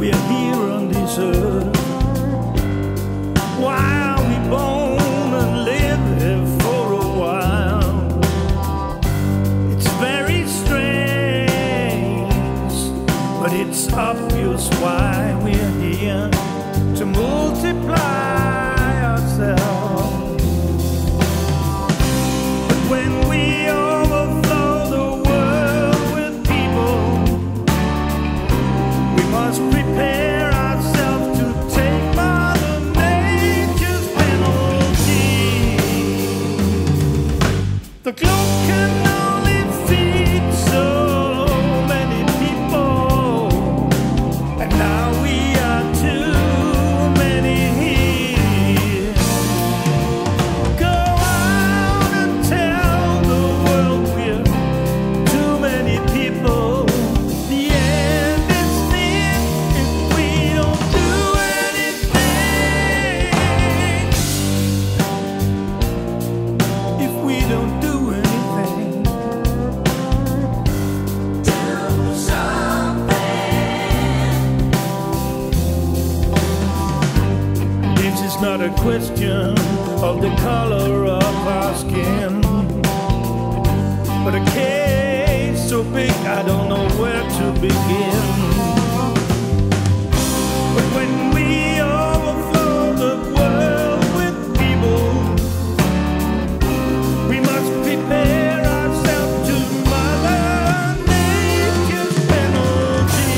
we're here on this earth. Why are we born and live here for a while? It's very strange, but it's obvious why we're here, to multiply ourselves. But when we overflow the world with people, we must prepare ourselves to take Mother Nature's penalty. The globe can only feed so many people, and now we are too many here. Go out and tell the world we're too many people. The end is near if we don't do anything. If we don't do anything. Do something. This is not a question of the color of our skin, but a case so big I don't know where to begin. But when we overflow the world with people, we must prepare ourselves to Mother Nature's penalty.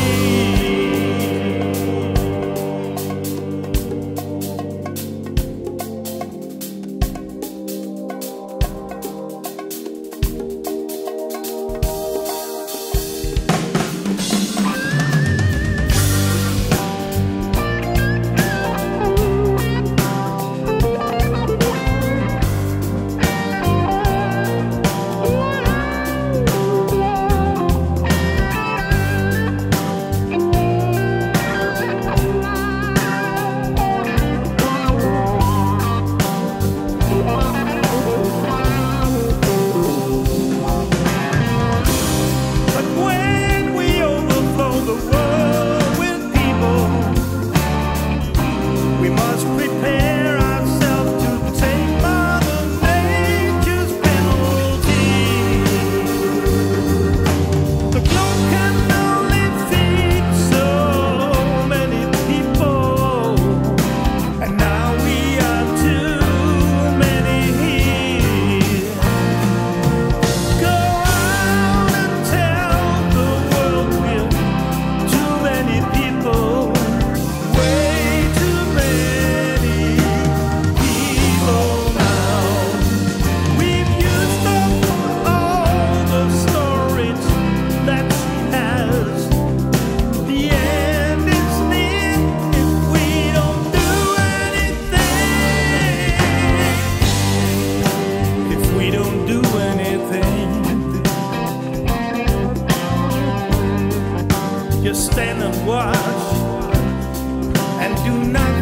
But when we overflow the world with people, we must prepare ourselves to take Mother Nature's penalty. The globe can only feed so many people, and now we are too many here. Go out and tell the world we're too many people, way too many people now. We've used up all the storage that she has. The end is near if we don't do anything. If we don't do anything, just stand and watch and do not